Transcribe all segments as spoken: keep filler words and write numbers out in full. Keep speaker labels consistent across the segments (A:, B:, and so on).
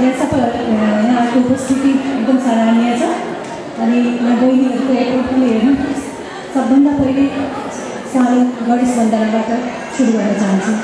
A: यहाँ सब यहाँको उपस्थिति एकदम सराहनीय छ। अनि यहाँ बहिनीहरूको एपोर्ट पनि हेर्नु। सबभन्दा पहिले सानो गणेश वन्दनाबाट सुरु गर्न चाहन्छु।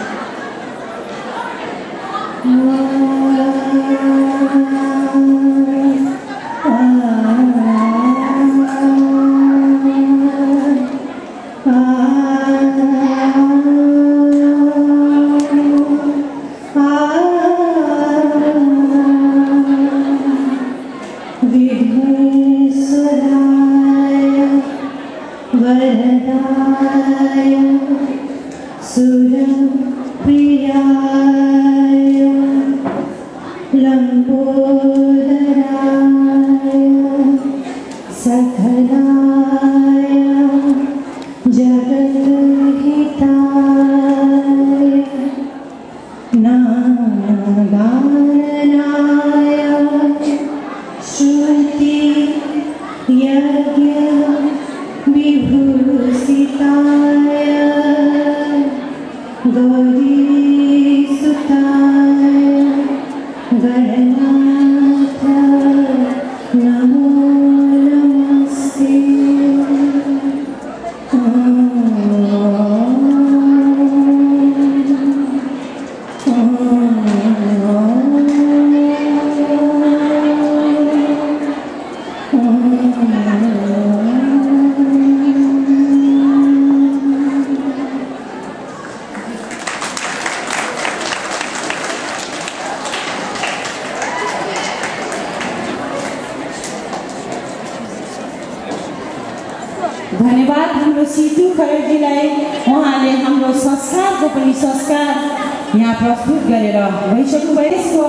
B: धन्यवाद हाम्रो सिटु खरेजीलाई। उहाँले हाम्रो संस्कारको पनि संस्कार यहाँ प्रस्तुत गरेर भइसक्नु भयो। यसको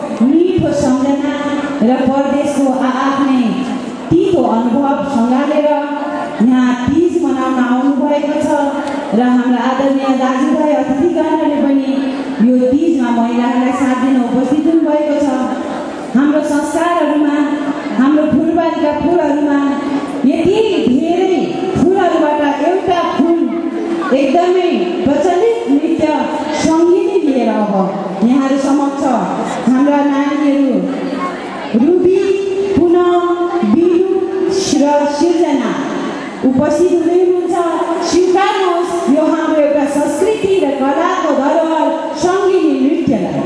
B: मिठो सम्झना र परदेशको आआफ्नै तितो अनुभव सँगालेर यहाँ तीज मनाउन आउनुभएको छ र हाम्रा आदरणीय दाजुभाइ अतिथिगणले पनि यो तीजमा महिलाहरूलाई साथ दिन उपस्थित हुनुभएको छ। हाम्रो संस्कारहरूमा हाम्रो फुलबारीका फुलहरूमा यति धेरै फुलहरूबाट एउटा फुल एकदमै प्रचलित नृत्य सङ्गीत लिएर अब यहाँहरू समक्ष हाम्रा नानीहरू रुबी, पुनम, बिरु र सृजना उपस्थित हुँदै हुनुहुन्छ। स्वीकार्नुहोस् यो हाम्रो एउटा संस्कृति र कलाको धरोहर सङ्गीत नृत्यलाई।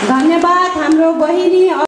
B: धन्यवाद हाम्रो बहिनी